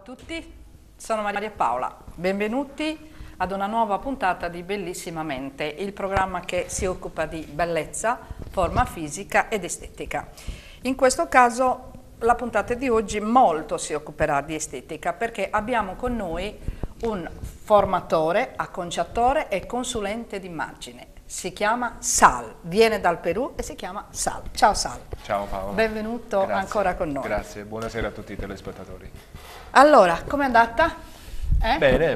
tutti, sono Maria Paola, benvenuti ad una nuova puntata di Bellissimamente, il programma che si occupa di bellezza, forma fisica ed estetica. In questo caso la puntata di oggi molto si occuperà di estetica perché abbiamo con noi un formatore, acconciatore e consulente d'immagine. Si chiama Sal, viene dal Perù e si chiama Sal. Ciao Sal. Ciao Paola. Benvenuto. Grazie. Ancora con noi. Grazie, buonasera a tutti i telespettatori. Allora, com'è andata? Bene,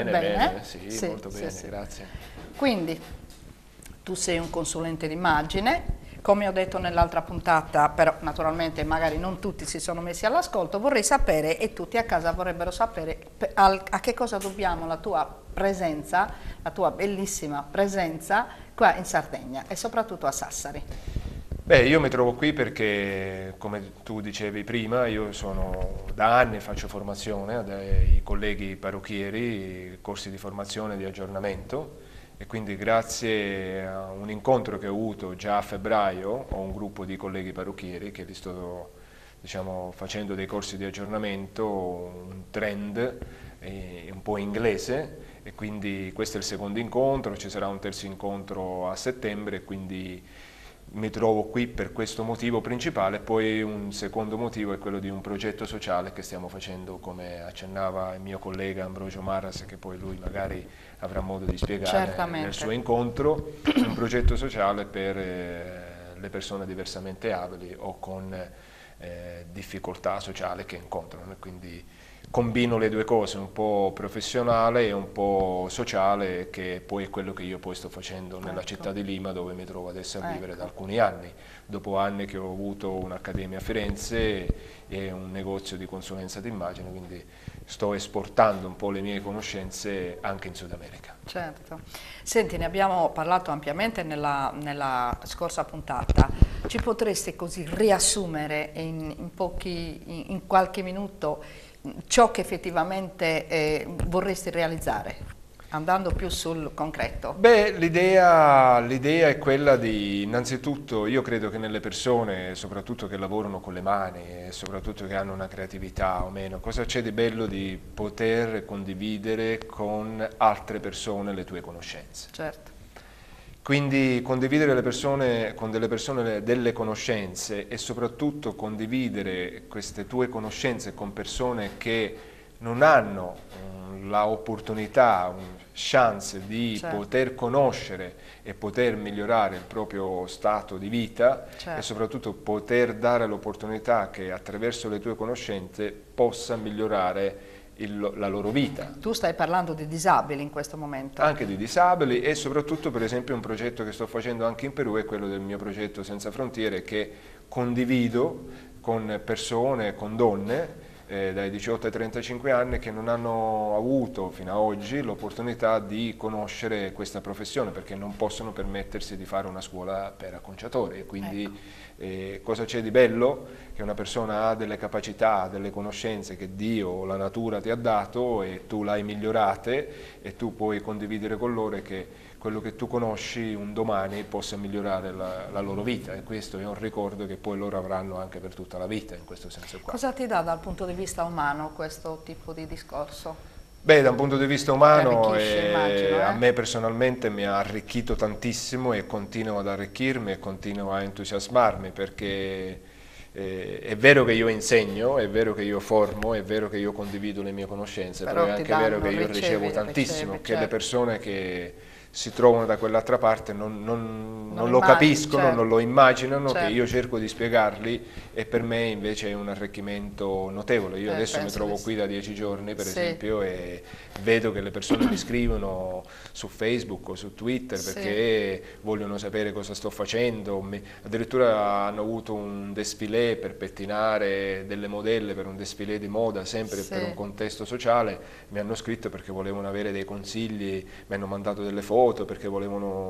sì, molto bene, sì. Grazie. Quindi, tu sei un consulente d'immagine, come ho detto nell'altra puntata, però naturalmente magari non tutti si sono messi all'ascolto, vorrei sapere, e tutti a casa vorrebbero sapere, a che cosa dobbiamo la tua presenza, la tua bellissima presenza qua in Sardegna e soprattutto a Sassari. Beh, io mi trovo qui perché, come tu dicevi prima, io sono da anni faccio formazione dai colleghi parrucchieri, corsi di formazione e di aggiornamento, e quindi grazie a un incontro che ho avuto già a febbraio ho un gruppo di colleghi parrucchieri che li sto, diciamo, facendo dei corsi di aggiornamento, un trend un po' inglese, e quindi questo è il secondo incontro, ci sarà un terzo incontro a settembre, e quindi mi trovo qui per questo motivo principale. Poi un secondo motivo è quello di un progetto sociale che stiamo facendo, come accennava il mio collega Ambrogio Marras, che poi lui magari avrà modo di spiegare nel suo incontro, un progetto sociale per le persone diversamente abili o con difficoltà sociale che incontrano, quindi combino le due cose, un po' professionale e un po' sociale, che poi è quello che io poi sto facendo nella città di Lima, dove mi trovo adesso a vivere da alcuni anni, dopo anni che ho avuto un'accademia a Firenze e un negozio di consulenza d'immagine, quindi sto esportando un po' le mie conoscenze anche in Sud America. Certo. Senti, ne abbiamo parlato ampiamente nella scorsa puntata. Ci potresti così riassumere in qualche minuto ciò che effettivamente vorresti realizzare, andando più sul concreto? Beh, l'idea è quella di, innanzitutto, io credo che nelle persone, soprattutto che lavorano con le mani e soprattutto che hanno una creatività o meno, cosa c'è di bello di poter condividere con altre persone le tue conoscenze? Certo. Quindi condividere con delle persone delle conoscenze, e soprattutto condividere queste tue conoscenze con persone che non hanno l'opportunità, chance di poter conoscere e poter migliorare il proprio stato di vita, e soprattutto poter dare l'opportunità che attraverso le tue conoscenze possa migliorare la loro vita. Tu stai parlando di disabili in questo momento? Anche di disabili, e soprattutto, per esempio, un progetto che sto facendo anche in Perù è quello del mio progetto Senza Frontiere, che condivido con persone, con donne dai 18 ai 35 anni che non hanno avuto fino ad oggi l'opportunità di conoscere questa professione, perché non possono permettersi di fare una scuola per acconciatori, e quindi cosa c'è di bello? Che una persona ha delle capacità, delle conoscenze che Dio o la natura ti ha dato, e tu l'hai migliorate, e tu puoi condividere con loro che quello che tu conosci un domani possa migliorare la loro vita, e questo è un ricordo che poi loro avranno anche per tutta la vita, in questo senso qua. Cosa ti dà dal punto di vista umano questo tipo di discorso? Beh, da un punto di vista umano immagino, a me personalmente mi ha arricchito tantissimo, e continua ad arricchirmi e continua a entusiasmarmi, perché è vero che io insegno, è vero che io formo, è vero che io condivido le mie conoscenze, però è anche vero che io ricevo tantissimo, che le persone che si trovano da quell'altra parte non lo capiscono, non lo immaginano, che io cerco di spiegarli, e per me invece è un arricchimento notevole. Io adesso mi trovo qui da 10 giorni, per esempio, e vedo che le persone mi scrivono su Facebook o su Twitter perché vogliono sapere cosa sto facendo. Addirittura hanno avuto un défilé per pettinare delle modelle per un défilé di moda, sempre per un contesto sociale. Mi hanno scritto perché volevano avere dei consigli, mi hanno mandato delle foto perché volevano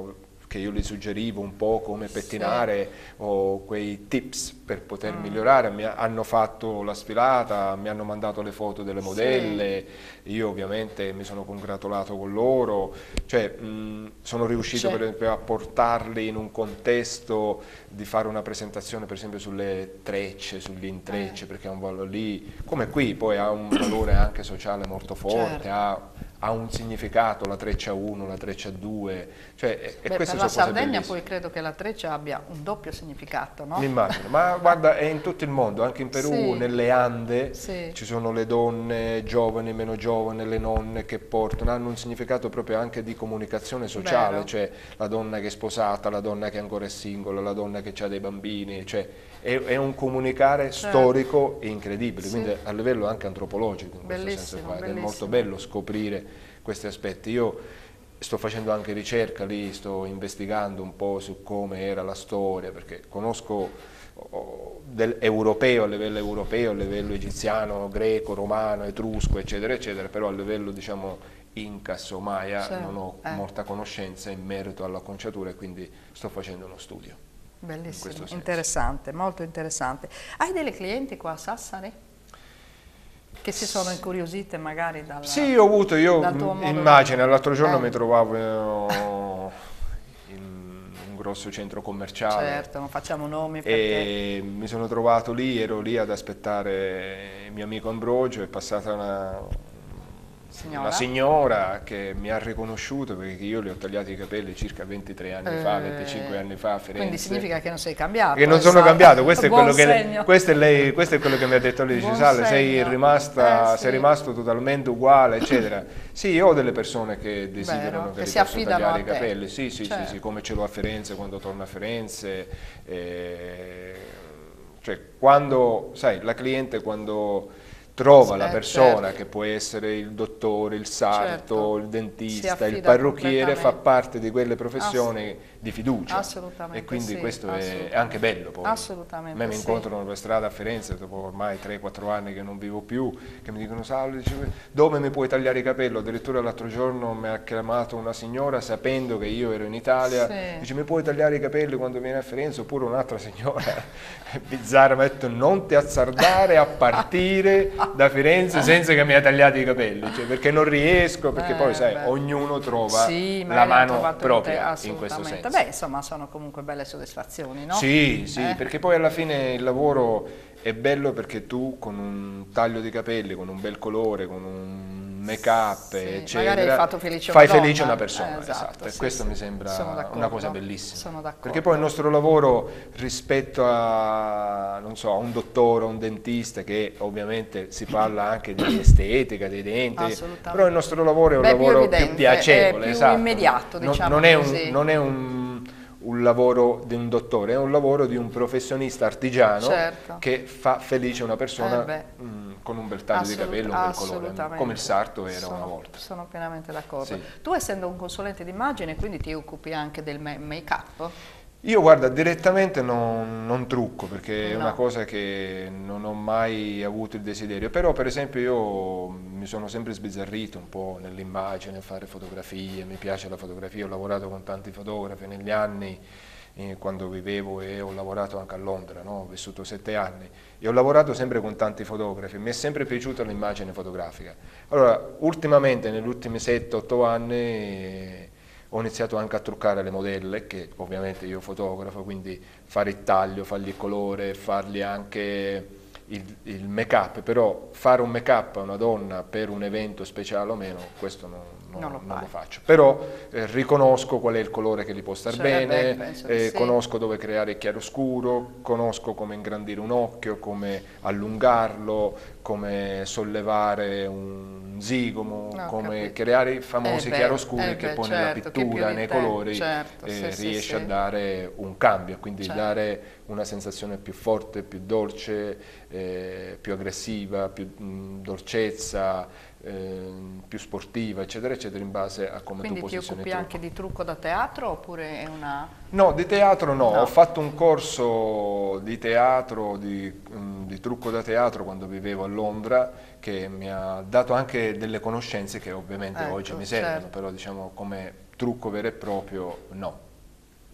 che io gli suggerivo un po' come pettinare o quei tips per poter migliorare, hanno fatto la sfilata, mi hanno mandato le foto delle modelle, io ovviamente mi sono congratulato con loro, cioè sono riuscito per esempio a portarli in un contesto di fare una presentazione per esempio sulle trecce, sugli intrecci, perché è un valore lì, come qui poi ha un valore anche sociale molto forte, ha un significato la treccia 1, la treccia 2, cioè, e queste per la sono cose Sardegna bellissime. poi credo che la treccia abbia un doppio significato, no? Mi immagino, ma guarda, è in tutto il mondo, anche in Perù, nelle Ande, ci sono le donne giovani, meno giovani, le nonne che portano, hanno un significato proprio anche di comunicazione sociale, cioè la donna che è sposata, la donna che ancora è singola, la donna che ha dei bambini, cioè è un comunicare storico incredibile, quindi a livello anche antropologico in questo senso qua, ed è molto bello scoprire questi aspetti. Io sto facendo anche ricerca lì, sto investigando un po' su come era la storia, perché conosco europeo, a livello egiziano, greco, romano, etrusco, eccetera, eccetera, però a livello diciamo Incas o Maya non ho molta conoscenza in merito alla conciatura e quindi sto facendo uno studio. Bellissimo, interessante, molto interessante. Hai delle clienti qua a Sassari? Che si sono incuriosite magari dal Sì, ho avuto, immagino, l'altro giorno mi trovavo in un grosso centro commerciale. Certo, non facciamo nomi perché... E mi sono trovato lì, ero lì ad aspettare il mio amico Ambrogio, è passata una signora che mi ha riconosciuto perché io le ho tagliati i capelli circa 23 anni fa, 25 anni fa a Firenze. Quindi significa che non sei cambiato. Che non sono cambiato, questo è quello che mi ha detto lei, dice Sale, sei rimasto totalmente uguale, eccetera. Sì, io ho delle persone che desiderano che si posso tagliare i capelli, sì, come ce l'ho a Firenze quando torno a Firenze, cioè quando, sai, la cliente quando trova la persona che può essere il dottore, il sarto, il dentista, il parrucchiere, fa parte di quelle professioni di fiducia. Assolutamente. E quindi questo è anche bello poi. Assolutamente. A me mi incontrano per strada a Firenze, dopo ormai 3-4 anni che non vivo più, che mi dicono Salve, dove mi puoi tagliare i capelli? Addirittura l'altro giorno mi ha chiamato una signora sapendo che io ero in Italia, dice mi puoi tagliare i capelli quando vieni a Firenze? Oppure un'altra signora bizzarra mi ha detto non ti azzardare a partire da Firenze senza che mi abbia tagliati i capelli, cioè, perché non riesco, perché poi sai, ognuno trova la mano propria in questo senso. Beh, insomma, sono comunque belle soddisfazioni, no? Sì, perché poi alla fine il lavoro è bello perché tu con un taglio di capelli, con un bel colore, con un make-up, eccetera, magari hai fatto felice fai una felice donna. una persona, esatto, e questo mi sembra una cosa bellissima. Sono d'accordo. Perché poi il nostro lavoro rispetto a, non so, a un dottore, a un dentista, che ovviamente si parla anche di estetica, dei denti, però il nostro lavoro è un lavoro più piacevole, più immediato, diciamo così. Non è un lavoro di un dottore, è un lavoro di un professionista artigiano che fa felice una persona con un bel taglio di capello, un bel colore, come il sarto era una volta. Sono pienamente d'accordo. Tu essendo un consulente d'immagine, quindi ti occupi anche del make-up? Io guarda, direttamente non trucco perché è una cosa che non ho mai avuto il desiderio, però per esempio io mi sono sempre sbizzarrito un po' nell'immagine, fare fotografie, mi piace la fotografia, ho lavorato con tanti fotografi negli anni, quando vivevo e ho lavorato anche a Londra, no? Ho vissuto 7 anni e ho lavorato sempre con tanti fotografi, mi è sempre piaciuta l'immagine fotografica. Allora, ultimamente, negli ultimi 7-8 anni, ho iniziato anche a truccare le modelle, che ovviamente io fotografo, quindi fare il taglio, fargli il colore, fargli anche il make-up, però fare un make-up a una donna per un evento speciale o meno, questo non lo faccio. Però riconosco qual è il colore che gli può star bene, conosco dove creare il chiaroscuro, conosco come ingrandire un occhio, come allungarlo, come sollevare un zigomo, come creare i famosi chiaroscuri che poi nella pittura, nei colori, riesce a dare un cambio, quindi dare una sensazione più forte, più dolce, più aggressiva, più dolcezza, più sportiva, eccetera, eccetera, in base a come tu posizioni il trucco. Quindi ti occupi anche di trucco da teatro oppure è una... No, di teatro no, ho fatto un corso di teatro, di trucco da teatro quando vivevo a Londra, che mi ha dato anche delle conoscenze che ovviamente oggi mi servono, però diciamo come trucco vero e proprio no.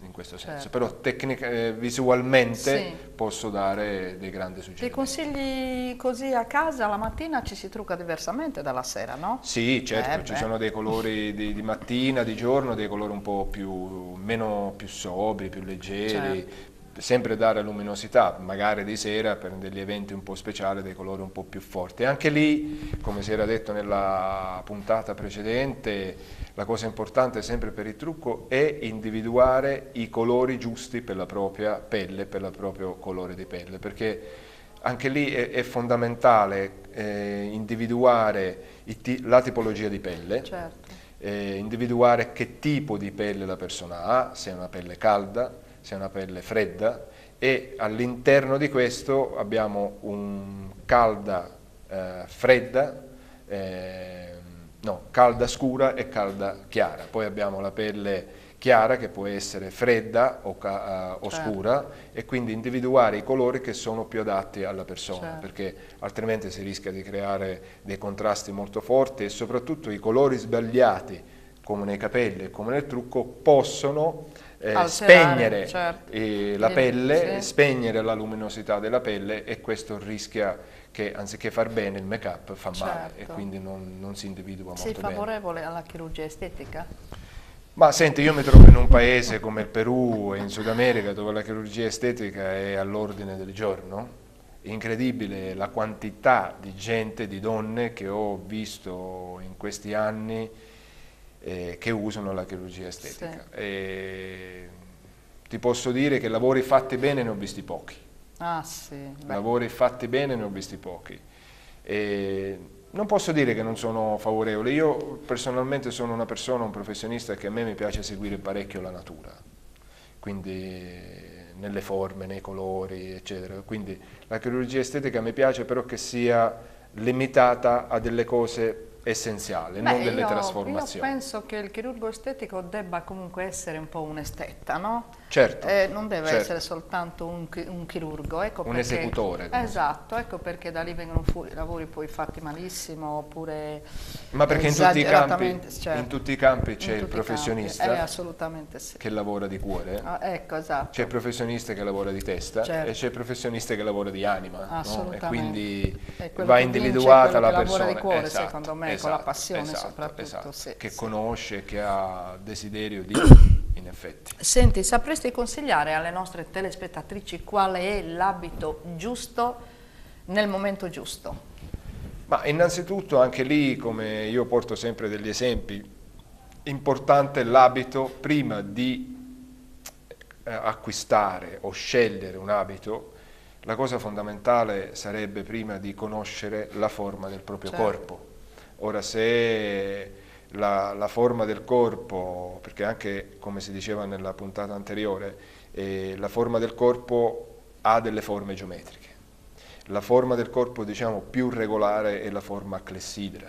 in questo senso, Certo. però visualmente Sì. posso dare dei grandi Ti suggerimenti. consigli così a casa, la mattina ci si trucca diversamente dalla sera, no? Sì, certo, ci Beh. sono dei colori di mattina, di giorno, dei colori un po' più sobri, più leggeri, Certo. sempre dare luminosità, magari di sera per degli eventi un po' speciali, dei colori un po' più forti. Anche lì, come si era detto nella puntata precedente, la cosa importante sempre per il trucco è individuare i colori giusti per la propria pelle, per il proprio colore di pelle, perché anche lì è fondamentale individuare la tipologia di pelle, Certo. individuare che tipo di pelle la persona ha, se è una pelle calda, se è una pelle fredda, e all'interno di questo abbiamo un calda fredda, no, calda scura e calda chiara. Poi abbiamo la pelle chiara che può essere fredda o Certo. scura, e quindi individuare i colori che sono più adatti alla persona, Certo. perché altrimenti si rischia di creare dei contrasti molto forti, e soprattutto i colori sbagliati come nei capelli e come nel trucco possono Alterare, spegnere certo. la pelle, Sì. spegnere la luminosità della pelle, e questo rischia che anziché far bene il make-up fa male, e Certo. quindi non si individua Sei molto bene. favorevole alla chirurgia estetica? Ma senti, io mi trovo in un paese come il Perù e in Sud America, dove la chirurgia estetica è all'ordine del giorno. È incredibile la quantità di gente, di donne che ho visto in questi anni che usano la chirurgia estetica. Sì. E ti posso dire che lavori fatti bene ne ho visti pochi. Ah sì, beh. Lavori fatti bene ne ho visti pochi. E non posso dire che non sono favorevole. Io personalmente sono una persona, un professionista, che a me mi piace seguire parecchio la natura, quindi nelle forme, nei colori, eccetera. Quindi la chirurgia estetica mi piace, però che sia limitata a delle cose essenziali, non delle Io trasformazioni. penso che il chirurgo estetico debba comunque essere un po' un esteta, no? Certo, Non deve certo. essere soltanto un chirurgo, ecco Un perché, esecutore, come si esatto, ecco perché da lì vengono fuori lavori poi fatti malissimo, oppure Ma perché esageratamente, certo. in tutti i campi c'è In il tutti i campi. professionista Assolutamente sì. che lavora di cuore, Ah, ecco, esatto. c'è il professionista che lavora di testa, Certo. e c'è il professionista che lavora di anima, no? E Assolutamente. quindi E quello va che vince è individuata quello la che lavora persona, di cuore, esatto, secondo me, con la esatto, passione esatto, soprattutto, esatto, sì, che sì. conosce, che ha desiderio di, in effetti. Senti, sapresti consigliare alle nostre telespettatrici qual è l'abito giusto nel momento giusto? Ma innanzitutto anche lì, come io porto sempre degli esempi, importante l'abito. Prima di acquistare o scegliere un abito, la cosa fondamentale sarebbe prima di conoscere la forma del proprio Certo. corpo. Ora, se la forma del corpo, perché anche come si diceva nella puntata anteriore, la forma del corpo ha delle forme geometriche. La forma del corpo, diciamo, più regolare è la forma a clessidra.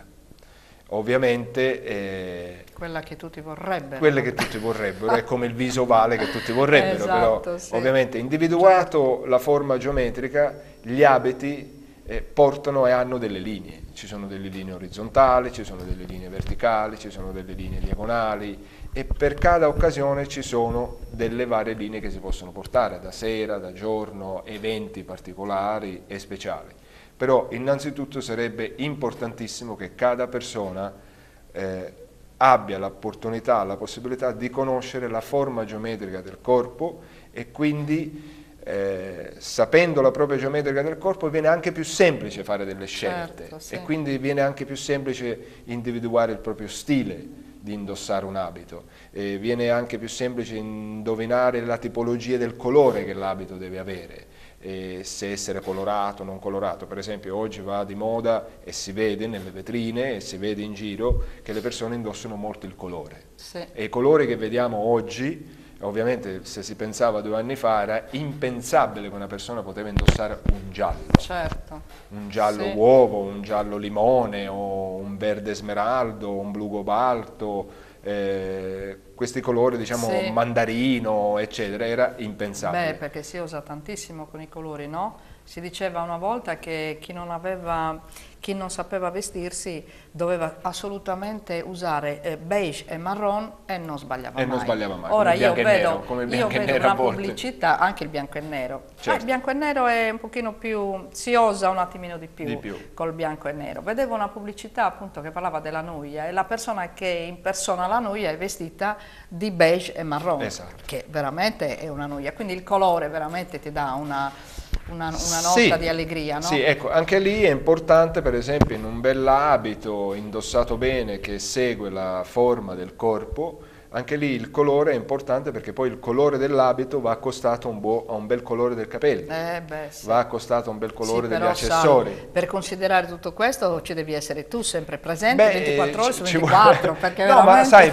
Ovviamente Quella che tutti vorrebbero. quelle che tutti vorrebbero, è come il viso ovale che tutti vorrebbero, Esatto, però sì. ovviamente individuato la forma geometrica, gli abiti portano e hanno delle linee. Ci sono delle linee orizzontali, ci sono delle linee verticali, ci sono delle linee diagonali, e per cada occasione ci sono delle varie linee che si possono portare, da sera, da giorno, eventi particolari e speciali. Però innanzitutto sarebbe importantissimo che cada persona abbia l'opportunità, la possibilità di conoscere la forma geometrica del corpo, e quindi sapendo la propria geometrica del corpo viene anche più semplice fare delle scelte, Certo, sì. e quindi viene anche più semplice individuare il proprio stile di indossare un abito, viene anche più semplice indovinare la tipologia del colore che l'abito deve avere, se essere colorato o non colorato. Per esempio oggi va di moda e si vede nelle vetrine e si vede in giro che le persone indossano molto il colore, Sì. e i colori che vediamo oggi, ovviamente se si pensava 2 anni fa era impensabile che una persona poteva indossare un giallo, Certo. un giallo Sì. uovo, un giallo limone, o un verde smeraldo, un blu cobalto, questi colori, diciamo, Sì. mandarino, eccetera, era impensabile. Beh, perché si usa tantissimo con i colori, no? Si diceva una volta che chi non sapeva vestirsi doveva assolutamente usare beige e marron e non sbagliava mai. Non sbagliava mai. Ora io vedo una pubblicità, anche il bianco e nero. Certo. Il bianco e nero è un pochino più, si osa un attimino di più col bianco e nero. Vedevo una pubblicità appunto che parlava della Nuglia e la persona che impersona la Nuglia è vestita di beige e marron, esatto. Che veramente è una Nuglia. Quindi il colore veramente ti dà una nota di allegria, no? Sì, ecco, anche lì è importante, per esempio, in un bell'abito indossato bene che segue la forma del corpo, anche lì il colore è importante perché poi il colore dell'abito va accostato a un bel colore del capello, sì. va accostato a un bel colore degli però, accessori. Sal, per considerare tutto questo ci devi essere tu sempre presente 24 ore su 24. Perché no, veramente... ma sai,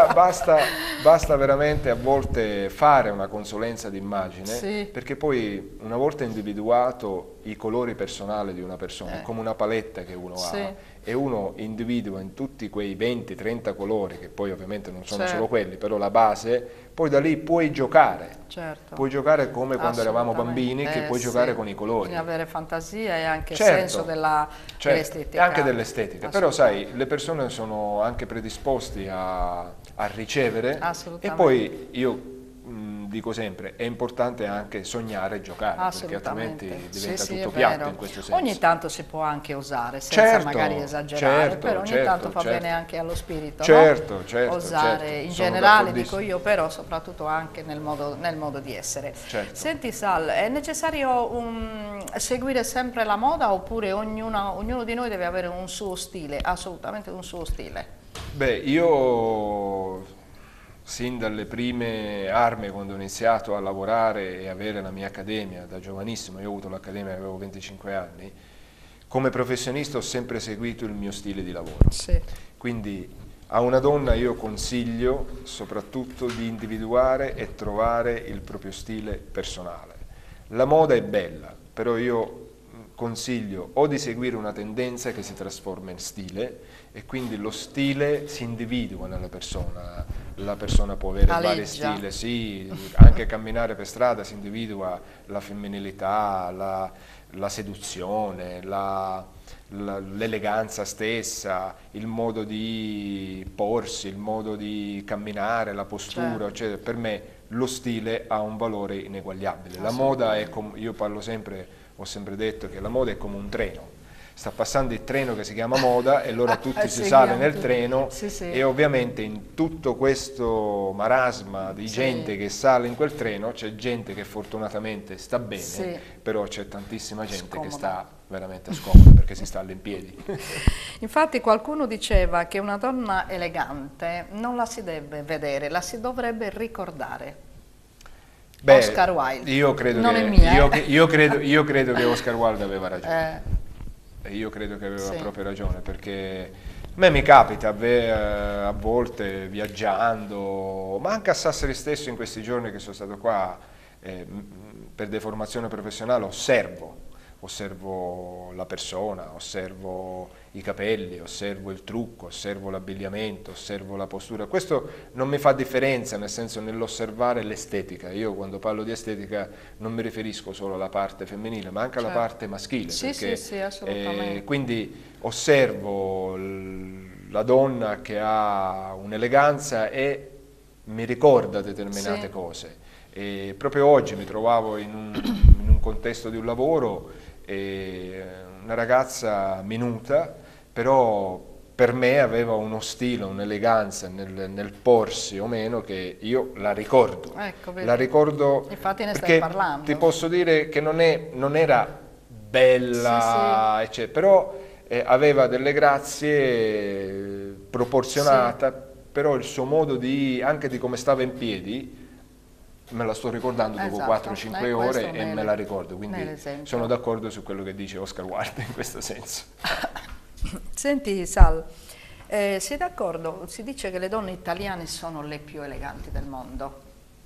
basta veramente a volte fare una consulenza d'immagine, perché poi una volta individuato i colori personali di una persona, come una paletta che uno ha, e uno individua in tutti quei 20-30 colori, che poi ovviamente non sono solo quelli, però la base, poi da lì puoi giocare. Puoi giocare come quando eravamo bambini, che puoi giocare con i colori. Bisogna avere fantasia e anche senso dell'estetica. Anche dell'estetica, però sai, le persone sono anche predisposti a ricevere, e poi io dico sempre, è importante anche sognare e giocare, perché altrimenti diventa tutto piatto in questo senso. Ogni tanto si può anche osare, senza magari esagerare, però ogni tanto fa bene anche allo spirito, no? Osare in generale, dico io, però soprattutto anche nel modo di essere. Senti Sal, è necessario seguire sempre la moda oppure ognuno di noi deve avere un suo stile, assolutamente un suo stile? Beh, io... sin dalle prime armi, quando ho iniziato a lavorare e avere la mia accademia da giovanissimo, io ho avuto l'accademia che avevo 25 anni, come professionista ho sempre seguito il mio stile di lavoro. Quindi a una donna io consiglio soprattutto di individuare e trovare il proprio stile personale. La moda è bella, però io consiglio o di seguire una tendenza che si trasforma in stile, e quindi lo stile si individua nella persona, la persona può avere vari stili, sì, anche camminare per strada si individua la femminilità, la seduzione, l'eleganza stessa, il modo di porsi, il modo di camminare, la postura, cioè, per me lo stile ha un valore ineguagliabile. La moda è come, io parlo sempre, ho sempre detto che la moda è come un treno. Sta passando il treno che si chiama moda e allora tutti si sale nel treno e ovviamente in tutto questo marasma di gente che sale in quel treno c'è gente che fortunatamente sta bene, però c'è tantissima gente che sta veramente scomoda perché si sta in piedi. Infatti qualcuno diceva che una donna elegante non la si deve vedere, la si dovrebbe ricordare. Beh, Oscar Wilde. Io credo, io credo che Oscar Wilde aveva ragione. Io credo che aveva proprio ragione, perché a me mi capita a volte viaggiando, ma anche a Sassari stesso in questi giorni che sono stato qua per deformazione professionale, osservo la persona, osservo i capelli, osservo il trucco, osservo l'abbigliamento, osservo la postura. Questo non mi fa differenza, nel senso, nell'osservare l'estetica. Io quando parlo di estetica non mi riferisco solo alla parte femminile, ma anche alla parte maschile. Assolutamente. Quindi osservo la donna che ha un'eleganza e mi ricorda determinate cose. E proprio oggi mi trovavo in un contesto di un lavoro, una ragazza minuta, però per me aveva uno stile, un'eleganza nel porsi o meno che io la ricordo. La ricordo, infatti ne stai parlando. Ti posso dire che non era bella, però aveva delle grazie proporzionata, però il suo modo anche di come stava in piedi, me la sto ricordando dopo 4-5 ore e me la ricordo, quindi sono d'accordo su quello che dice Oscar Wilde in questo senso. Senti Sal, sei d'accordo? Si dice che le donne italiane sono le più eleganti del mondo.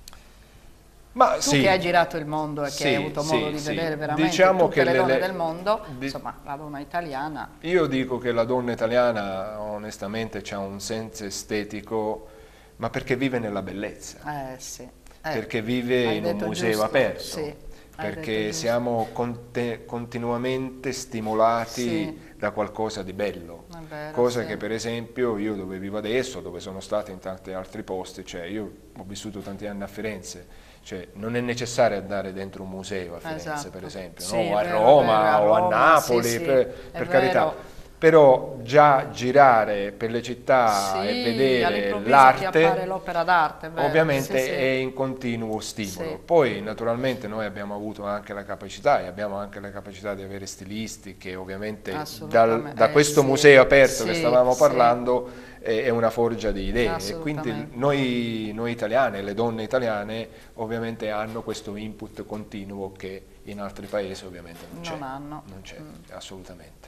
Ma tu che hai girato il mondo e che hai avuto modo di vedere veramente tutte le donne del mondo, insomma la donna italiana... Io dico che la donna italiana onestamente ha un senso estetico, ma perché vive nella bellezza. Perché vive in un museo aperto, perché siamo continuamente stimolati Sì. da qualcosa di bello, È vero, cosa sì. che per esempio io dove vivo adesso, dove sono stato in tanti altri posti, cioè io ho vissuto tanti anni a Firenze, cioè non è necessario andare dentro un museo a Firenze, Esatto. per esempio, Sì, no? O è a vero, Roma a o a Roma, Napoli, sì, sì, è per carità. vero. Però già girare per le città e Sì, vedere all'improvviso ti appare l'arte l'opera d'arte, è vero. ovviamente Sì, sì. è in continuo stimolo. Sì. Poi naturalmente noi abbiamo avuto anche la capacità e abbiamo anche la capacità di avere stilisti che ovviamente Assolutamente, da questo sì, museo aperto che sì, stavamo sì. parlando è una forgia di idee e quindi Assolutamente. noi italiani, le donne italiane ovviamente hanno questo input continuo che in altri paesi ovviamente non c'è. Non hanno. Non c'è, assolutamente.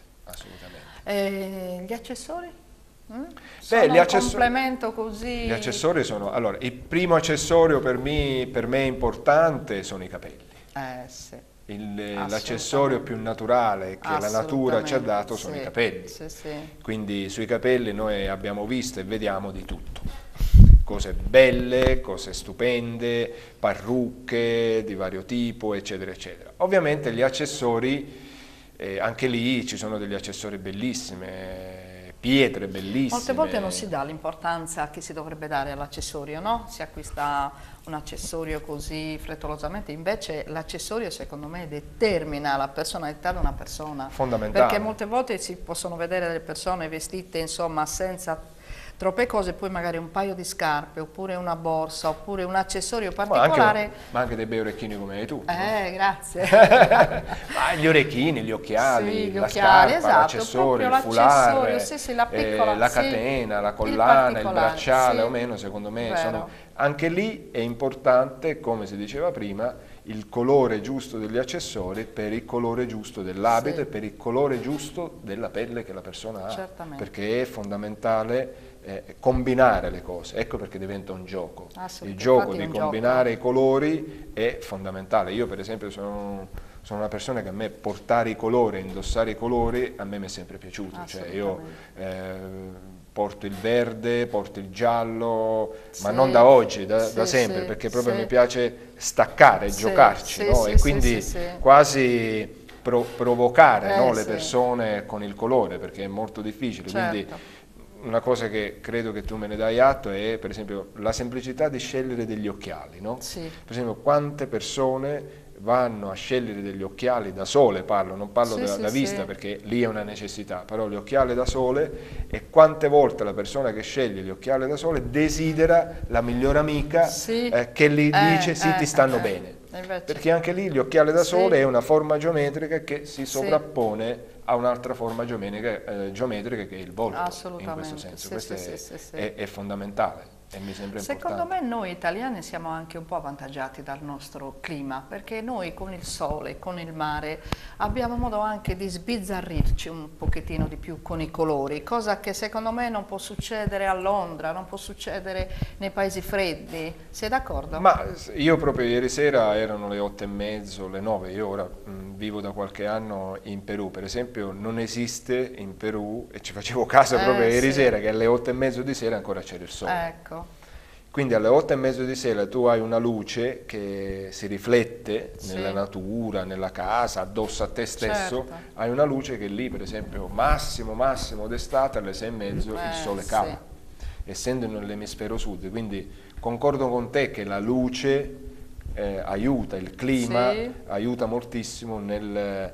Gli accessori? Sono Beh, un complemento così... Gli accessori sono... Allora, il primo accessorio per me importante sono i capelli. Sì. L'accessorio più naturale che la natura ci ha dato sono i capelli. Sì, sì. Quindi sui capelli noi abbiamo visto e vediamo di tutto. Cose belle, cose stupende, parrucche di vario tipo, eccetera, eccetera. Ovviamente gli accessori, anche lì ci sono degli accessori bellissimi, pietre bellissime. Molte volte non si dà l'importanza che si dovrebbe dare all'accessorio, no? Si acquista un accessorio così frettolosamente, invece l'accessorio secondo me determina la personalità di una persona. Fondamentale. Perché molte volte si possono vedere delle persone vestite insomma senza troppe cose, poi magari un paio di scarpe, oppure una borsa, oppure un accessorio particolare. Ma anche dei bei orecchini come hai tu. Grazie. Ma gli orecchini, gli occhiali, Sì, gli la occhiali, scarpa, esatto, l'accessorio, il proprio foulard, l'accessorio, sì, sì, la piccola, la sì, catena, la il collana, il particolare, bracciale sì. o meno, secondo me Vero. anche lì è importante, come si diceva prima, il colore giusto degli accessori per il colore giusto dell'abito Sì. e per il colore giusto della pelle che la persona ha. Certamente. Perché è fondamentale combinare le cose, ecco perché diventa un gioco. Il Assolutamente, gioco infatti è di un combinare gioco. i colori è fondamentale. Io per esempio sono una persona che a me portare i colori, indossare i colori, a me mi è sempre piaciuto. Cioè io porto il verde, porto il giallo, ma Sì, non da oggi, da sì, sempre, sì, perché proprio sì. mi piace staccare, Sì, giocarci, sì, no? sì, E sì, quindi sì, sì. quasi provocare no, le Sì. persone con il colore, perché è molto difficile. Quindi Certo. una cosa che credo che tu me ne dai atto è per esempio la semplicità di scegliere degli occhiali, no? Sì. Per esempio quante persone vanno a scegliere degli occhiali da sole, non parlo Sì, della sì, vista sì. perché lì è una necessità, però gli occhiali da sole e quante volte la persona che sceglie gli occhiali da sole desidera la migliore amica Sì. che gli dice sì ti stanno bene. E invece- Perché anche lì gli occhiali da Sì. sole è una forma geometrica che si Sì. sovrappone a un'altra forma geometrica che è il volto, in Assolutamente, questo senso. sì, Questo sì, sì, sì. è fondamentale e mi sembra Secondo importante. me noi italiani siamo anche un po' avvantaggiati dal nostro clima, perché noi con il sole, con il mare, abbiamo modo anche di sbizzarrirci un pochettino di più con i colori, cosa che secondo me non può succedere a Londra, non può succedere nei paesi freddi. Sei d'accordo? Ma io proprio ieri sera erano le 8:30, le 9, io ora vivo da qualche anno in Perù, per esempio non esiste in Perù, e ci facevo caso proprio ieri sì. sera, che alle 8:30 di sera ancora c'era il sole. Ecco. Quindi alle 8:30 di sera tu hai una luce che si riflette Sì. nella natura, nella casa, addosso a te stesso, Certo. hai una luce che lì per esempio massimo d'estate alle 6:30 il sole sì. cala, essendo nell'emisfero sud, quindi concordo con te che la luce aiuta, il clima Sì. aiuta moltissimo nel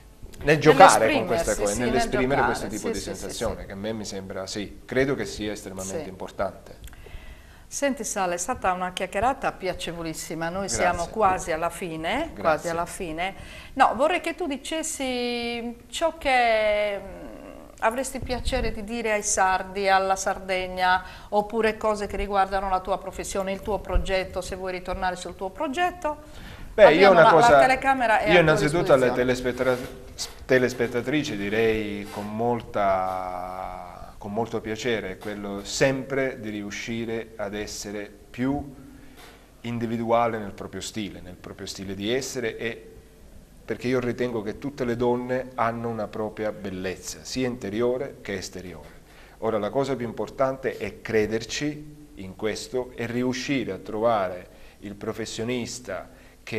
giocare con queste cose, sì, nell'esprimere nel questo giocare, tipo sì, di sì, sì, sensazione, sì. che a me mi sembra, sì, credo che sia estremamente Sì. importante. Senti Sale, è stata una chiacchierata piacevolissima, noi Grazie. siamo quasi alla fine, quasi Grazie. alla fine. No, vorrei che tu dicessi ciò che avresti piacere di dire ai sardi, alla Sardegna, oppure cose che riguardano la tua professione, il tuo progetto, se vuoi ritornare sul tuo progetto. Beh, io Abbiamo una cosa, la telecamera è a io tua innanzitutto alle disposizione. telespettatrici direi con molto piacere, quello sempre di riuscire ad essere più individuale nel proprio stile di essere, e perché io ritengo che tutte le donne hanno una propria bellezza, sia interiore che esteriore. Ora la cosa più importante è crederci in questo e riuscire a trovare il professionista che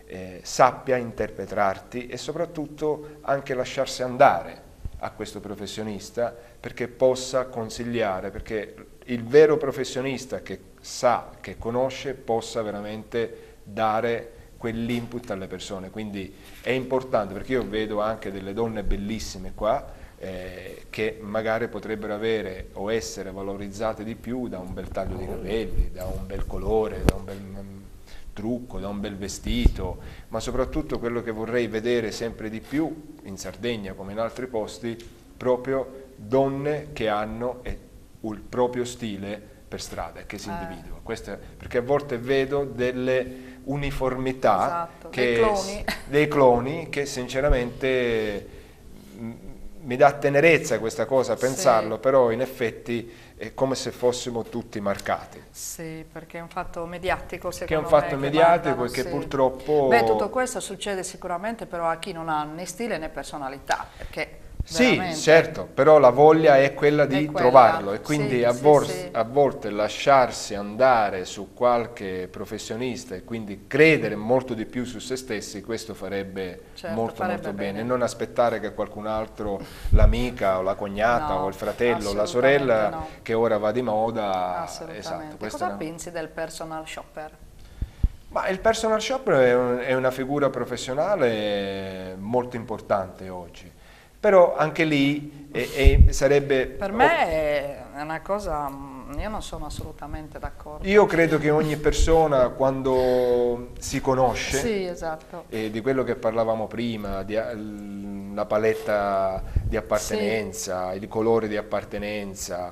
sappia interpretarti e soprattutto anche lasciarsi andare a questo professionista perché possa consigliare, perché il vero professionista che sa, che conosce, possa veramente dare quell'input alle persone. Quindi è importante, perché io vedo anche delle donne bellissime qua che magari potrebbero avere o essere valorizzate di più da un bel taglio di capelli, da un bel colore, da un bel trucco, da un bel vestito, ma soprattutto quello che vorrei vedere sempre di più in Sardegna come in altri posti, proprio donne che hanno il proprio stile per strada e che si individua. Perché a volte vedo delle uniformità, dei cloni che sinceramente mi dà tenerezza questa cosa a pensarlo, però in effetti è come se fossimo tutti marcati. Sì, perché è un fatto mediatico, secondo me. Che è un fatto mediatico e che purtroppo... Beh, tutto questo succede sicuramente però a chi non ha né stile né personalità, perché... Sì, certo, però la voglia è quella di trovarlo e quindi a volte lasciarsi andare su qualche professionista e quindi credere molto di più su se stessi, questo farebbe molto bene. E non aspettare che qualcun altro, l'amica o la cognata o il fratello o la sorella che ora va di moda. Assolutamente. Cosa pensi del personal shopper? Ma il personal shopper è una figura professionale molto importante oggi. Però anche lì sarebbe... Per me è una cosa, io non sono assolutamente d'accordo. Io credo che ogni persona quando si conosce, di quello che parlavamo prima, la paletta di appartenenza, il colore di appartenenza,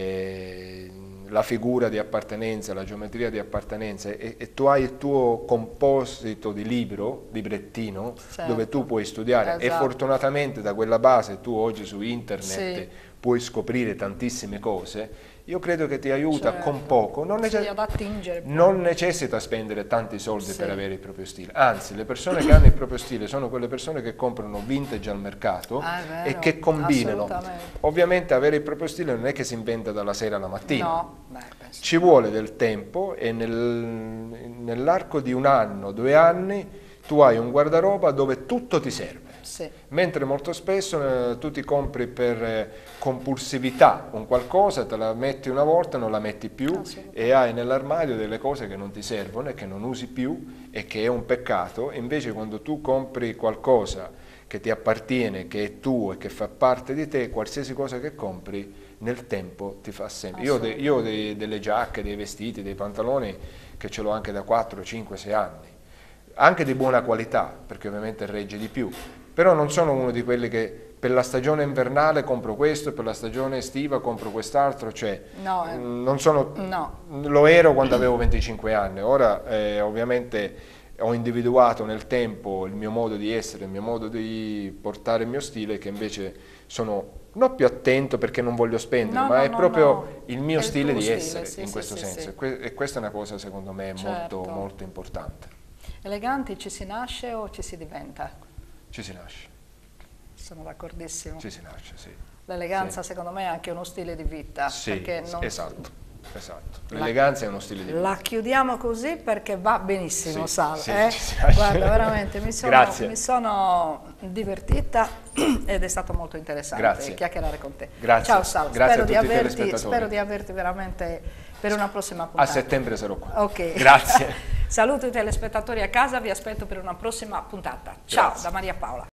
la figura di appartenenza, la geometria di appartenenza e tu hai il tuo composito di librettino dove tu puoi studiare e fortunatamente da quella base tu oggi su internet puoi scoprire tantissime cose. Io credo che ti aiuta con poco, non necessita spendere tanti soldi per avere il proprio stile, anzi le persone che hanno il proprio stile sono quelle persone che comprano vintage al mercato e che combinano. Ovviamente avere il proprio stile non è che si inventa dalla sera alla mattina, ci vuole del tempo e nell'arco di 1 anno, 2 anni tu hai un guardaroba dove tutto ti serve. Mentre molto spesso tu ti compri per compulsività un qualcosa, te la metti una volta, non la metti più e hai nell'armadio delle cose che non ti servono e che non usi più e che è un peccato. Invece quando tu compri qualcosa che ti appartiene, che è tuo e che fa parte di te, qualsiasi cosa che compri nel tempo ti fa sempre. Io ho delle giacche, dei vestiti, dei pantaloni che ce l'ho anche da 4, 5, 6 anni, anche di buona qualità perché ovviamente regge di più. Però non sono uno di quelli che per la stagione invernale compro questo, per la stagione estiva compro quest'altro, cioè non sono, lo ero quando avevo 25 anni, ora ovviamente ho individuato nel tempo il mio modo di essere, il mio modo di portare il mio stile che invece sono non più attento perché non voglio spendere, ma è proprio il mio stile di essere in questo senso e questa è una cosa secondo me molto importante. Eleganti ci si nasce o ci si diventa? Ci si nasce. Sono d'accordissimo. Ci si nasce, sì. L'eleganza secondo me è anche uno stile di vita. Esatto. L'eleganza è uno stile di vita. La chiudiamo così perché va benissimo, Sal. Guarda, veramente mi sono divertita ed è stato molto interessante chiacchierare con te. Ciao Sal, spero di averti veramente per una prossima puntata. A settembre sarò qua. Ok. Grazie. Saluto i telespettatori a casa, vi aspetto per una prossima puntata. Ciao da Maria Paola.